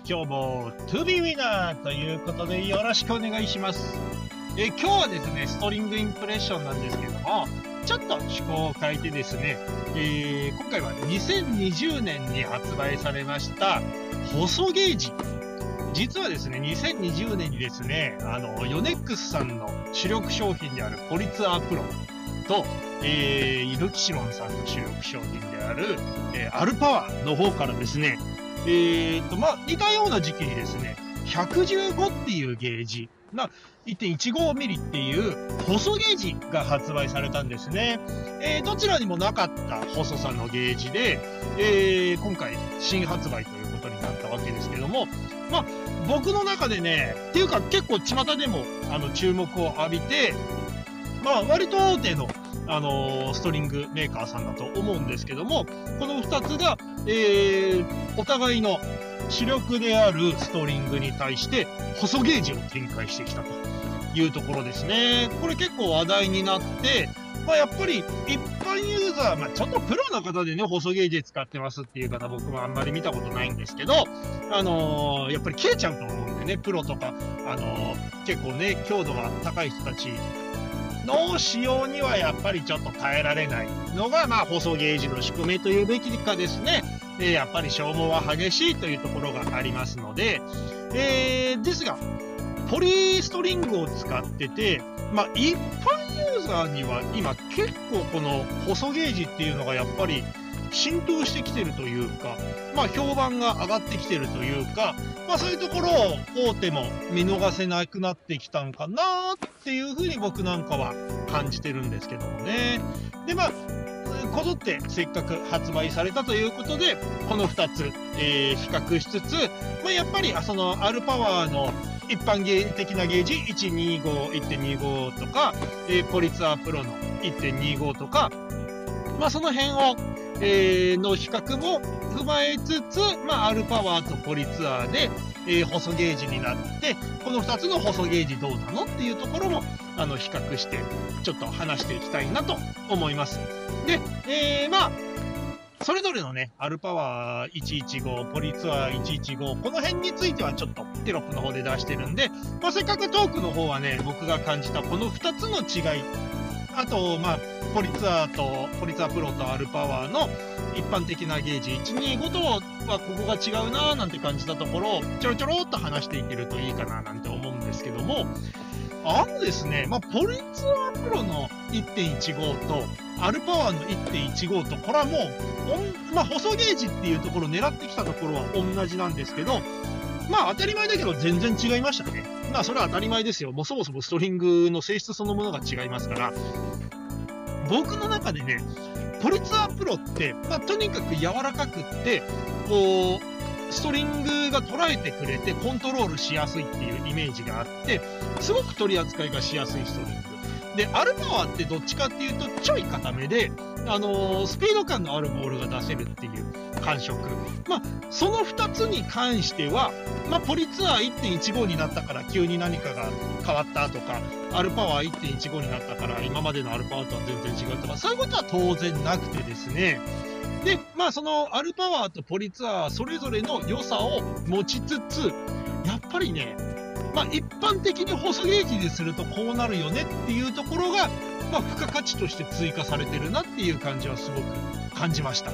今日も To be winner ということでよろしくお願いします。今日はですね、ストリングインプレッションなんですけども、ちょっと趣向を変えてですね、今回は2020年に発売されました細ゲージ。実はですね、2020年にですね、ヨネックスさんの主力商品であるポリツアープロと、イルキシロンさんの主力商品である、アルパワーの方からですね、似たような時期にですね、115っていうゲージ、1.15 ミリっていう細ゲージが発売されたんですね。どちらにもなかった細さのゲージで、今回新発売ということになったわけですけども、僕の中でね、っていうか結構巷でも注目を浴びて、割と大手のストリングメーカーさんだと思うんですけども、この2つが、お互いの主力であるストリングに対して細ゲージを展開してきたというところですね。これ結構話題になって、やっぱり一般ユーザー、ちょっとプロの方でね、細ゲージ使ってますっていう方、僕もあんまり見たことないんですけど、やっぱり切れちゃうと思うんでね、プロとか、結構ね、強度が高い人たちの使用にはやっぱりちょっと耐えられないのが、細ゲージの宿命というべきかですね。やっぱり消耗は激しいというところがありますので、ですが、ポリストリングを使ってて、一般ユーザーには今結構この細ゲージっていうのがやっぱり浸透してきてるというか、評判が上がってきてるというか、そういうところを大手も見逃せなくなってきたんかなっていうふうに僕なんかは感じてるんですけどもね。で、こぞってせっかく発売されたということで、この2つ、比較しつつ、やっぱりそのアルパワーの一般的なゲージ 1.25 とか、ポリツアープロの 1.25 とか、その辺を、の比較も踏まえつつ、アルパワーとポリツアーで、細ゲージになって、この2つの細ゲージどうなのっていうところも比較してちょっと話していきたいなと思います。で、それぞれのね、アルパワー115、ポリツアー115、この辺についてはちょっとテロップの方で出してるんで、せっかくトークの方はね、僕が感じたこの2つの違い、あと、ポリツアープロとアルパワーの一般的なゲージ125とはここが違うなーなんて感じたところをちょろちょろっと話していけるといいかななんて思うんですけども、ですね、ポリツアープロの 1.15 とアルパワーの 1.15 と、これはもう、細ゲージっていうところを狙ってきたところは同じなんですけど、当たり前だけど全然違いましたね。それは当たり前ですよ。もうそもそもストリングの性質そのものが違いますから、僕の中でね、ポリツアープロって、とにかく柔らかくって、こう、ストリングが捉えてくれてコントロールしやすいっていうイメージがあって、すごく取り扱いがしやすいストリング。で、アルパワーってどっちかっていうとちょい固めで、スピード感のあるボールが出せるっていう感触。その2つに関しては、ポリツアー 1.15 になったから急に何かが変わったとか、アルパワー 1.15 になったから今までのアルパワーとは全然違うとか、そういうことは当然なくてですね。で、そのアルパワーとポリツアーそれぞれの良さを持ちつつ、やっぱりね、一般的に細ゲージでするとこうなるよねっていうところが、付加価値として追加されてるなっていう感じはすごく感じました。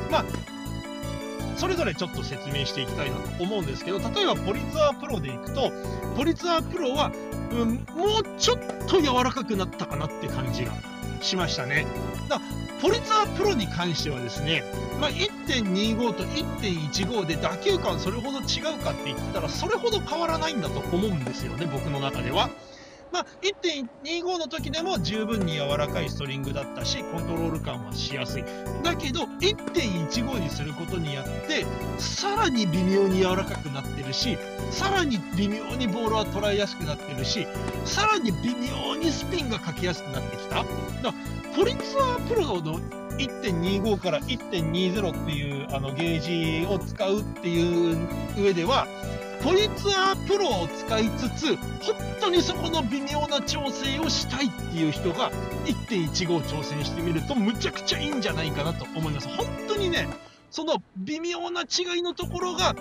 それぞれちょっと説明していきたいなと思うんですけど、例えばポリツアープロでいくと、ポリツアープロは、もうちょっと柔らかくなったかなって感じがしましたね。ポリツアープロに関してはですね、1.25 と 1.15 で打球感それほど違うかって言ったら、それほど変わらないんだと思うんですよね、僕の中では。1.25 の時でも十分に柔らかいストリングだったし、コントロール感はしやすい。だけど、1.15 にすることによって、さらに微妙に柔らかくなってるし、さらに微妙にボールは捉えやすくなってるし、さらに微妙にスピンがかけやすくなってきた。ポリツアープロの 1.25 から 1.20 っていうゲージを使うっていう上では、ポリツアープロを使いつつ、本当にそこの微妙な調整をしたいっていう人が 1.15 挑戦してみるとむちゃくちゃいいんじゃないかなと思います。本当にね、その微妙な違いのところが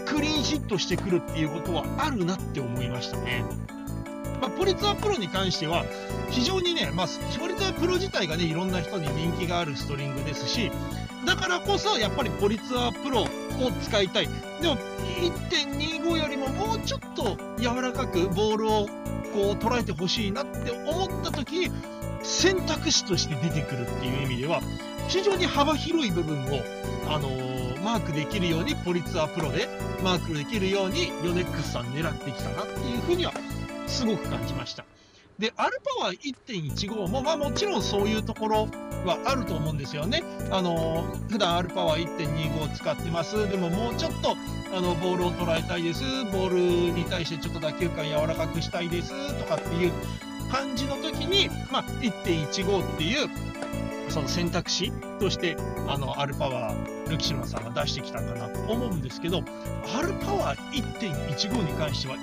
クリーンヒットしてくるっていうことはあるなって思いましたね。ポリツァープロに関しては、非常にね、ポリツァープロ自体がね、いろんな人に人気があるストリングですし、だからこそ、やっぱりポリツァープロを使いたい。でも、1.25 よりももうちょっと柔らかくボールをこう捉えてほしいなって思った時に、選択肢として出てくるっていう意味では、非常に幅広い部分を、マークできるように、ポリツァープロでマークできるように、ヨネックスさん狙ってきたなっていうふうには、すごく感じました。で、アルパワー 1.15 も、もちろんそういうところはあると思うんですよね。普段アルパワー 1.25 を使ってます。でももうちょっと、ボールを捉えたいです。ボールに対してちょっと打球感柔らかくしたいです。とかっていう感じの時に、1.15 っていう、その選択肢として、アルパワー、ルキシマさんが出してきたかなと思うんですけど、アルパワー 1.15 に関しては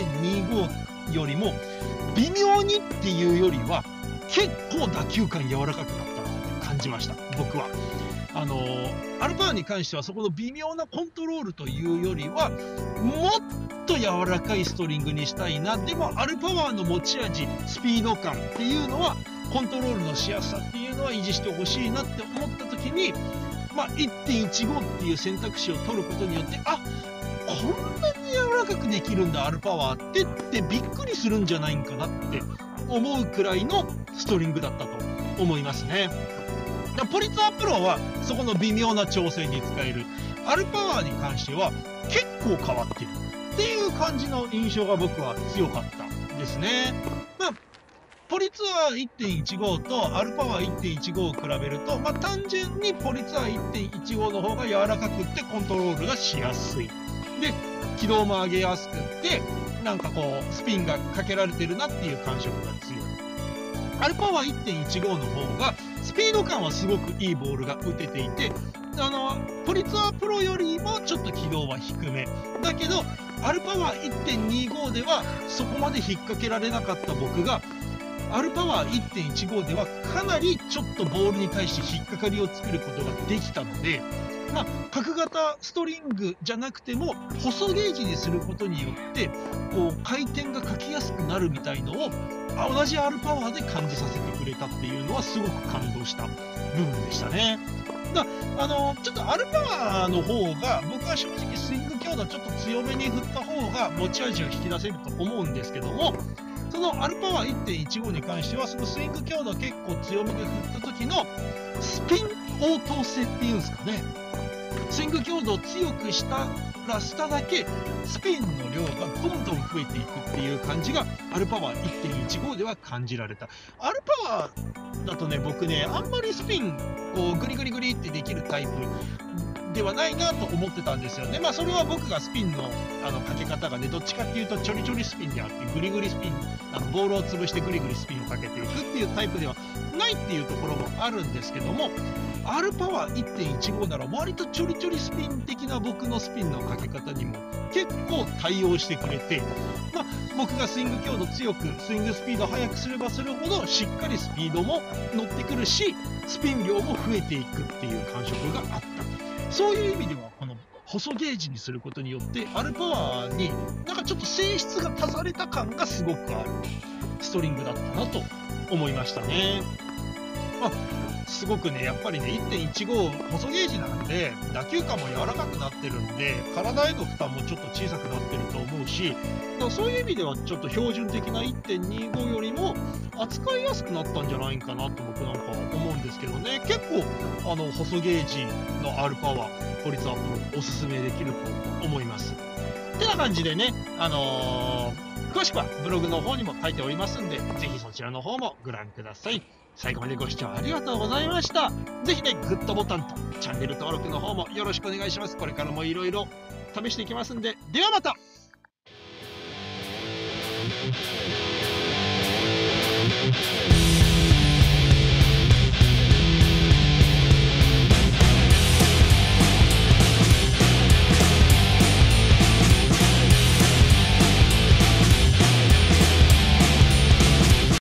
1.25 よりも微妙にっていうよりは結構打球感柔らかくなったなって感じました、僕は。アルパワーに関してはそこの微妙なコントロールというよりはもっと柔らかいストリングにしたいな。でもアルパワーの持ち味、スピード感っていうのはコントロールのしやすさっていうのは維持してほしいなって思った時に、1.15 っていう選択肢を取ることによって、あ、こんなに柔らかくできるんだアルパワーってびっくりするんじゃないんかなって思うくらいのストリングだったと思いますね。ポリツァープロはそこの微妙な調整に使える。アルパワーに関しては結構変わってるっていう感じの印象が僕は強かったですね。ポリツアー 1.15 とアルパワー 1.15 を比べると、単純にポリツアー 1.15 の方が柔らかくってコントロールがしやすい。で、軌道も上げやすくって、なんかこう、スピンがかけられてるなっていう感触が強い。アルパワー 1.15 の方が、スピード感はすごくいいボールが打てていて、ポリツアープロよりもちょっと軌道は低め。だけど、アルパワー 1.25 ではそこまで引っ掛けられなかった僕が、アルパワー 1.15 ではかなりちょっとボールに対して引っかかりを作ることができたので、角型ストリングじゃなくても細ゲージにすることによってこう回転がかけやすくなるみたいのを同じアルパワーで感じさせてくれたっていうのはすごく感動した部分でしたね。ちょっとアルパワーの方が僕は正直スイング強度ちょっと強めに振った方が持ち味を引き出せると思うんですけども、そのアルパワー 1.15 に関してはそのスイング強度結構強めで振った時のスピン応答性っていうんですかね、スイング強度を強くしたらしただけスピンの量がどんどん増えていくっていう感じがアルパワー 1.15 では感じられた。アルパワーだとね、僕ね、あんまりスピンこうグリグリグリってできるタイプではないなと思ってたんですよね。それは僕がスピンのかけ方がね、どっちかっていうとちょりちょりスピンであって、グリグリスピン、ボールを潰してグリグリスピンをかけていくっていうタイプではないっていうところもあるんですけども、アルパワー 1.15 なら割とちょりちょりスピン的な僕のスピンのかけ方にも結構対応してくれて、僕がスイング強度強くスイングスピード速くすればするほどしっかりスピードも乗ってくるし、スピン量も増えていくっていう感触があった。そういう意味ではこの細ゲージにすることによってアルパワーになんかちょっと性質が足された感がすごくあるストリングだったなと思いましたね。すごくね、やっぱりね、1.15 細ゲージなんで打球感も柔らかくなってるんで体への負担もちょっと小さくなってると思うし、だからそういう意味ではちょっと標準的な 1.25 よりも扱いやすくなったんじゃないかなと僕なんか思うんですけどね。結構細ゲージのアルパワーポリツアップおすすめできると思います。ってな感じでね、詳しくはブログの方にも書いておりますんで、ぜひそちらの方もご覧ください。最後までご視聴ありがとうございました。ぜひね、グッドボタンとチャンネル登録の方もよろしくお願いします。これからもいろいろ試していきますんで、ではまた。